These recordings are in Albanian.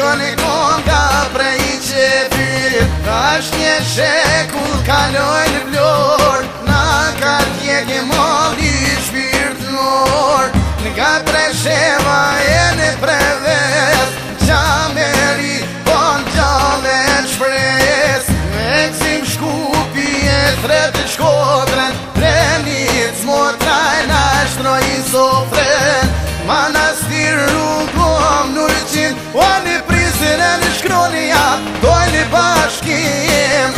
shkon e konga prej qefir. Ashtë një shekull kaloj në vlor, na ka tjek e mali shpirtnor. Nga Presheva e në preves, Gjameri po në gjallet shpres. Me kësim Shkupi e thretë Shkodrën, Trenit smotraj na shtroj i sofren. Manastir rrugom nurqin, o në prisën e në shkronja, doj në bashkim.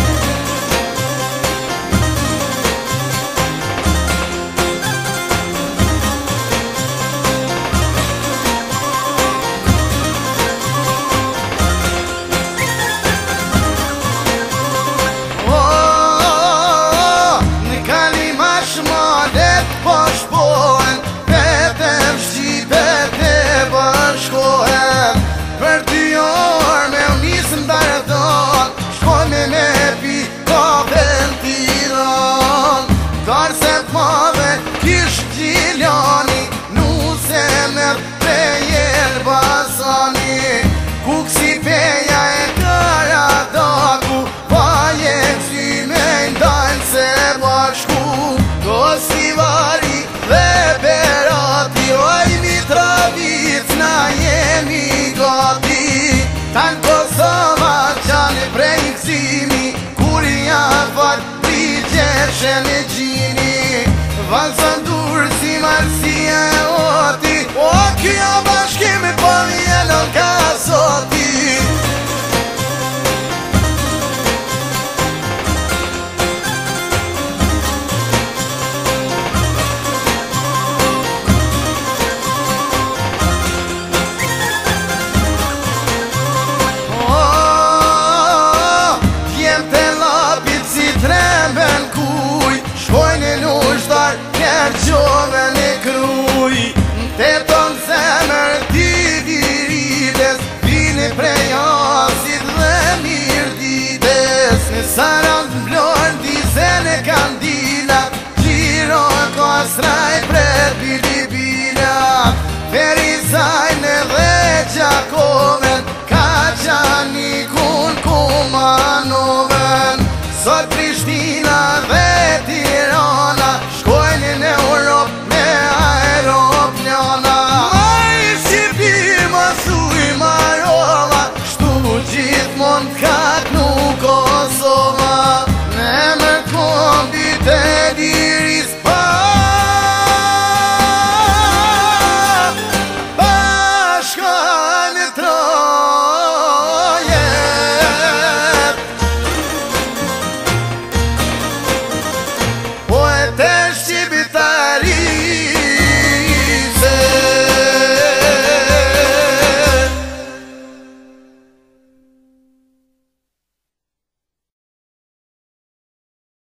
Tanë Kosova qanë prej kësimi, kur janë fatë prigjeshe në gjini. Valë së ndurë si marësia e oti, o kjo bashkimi po vje.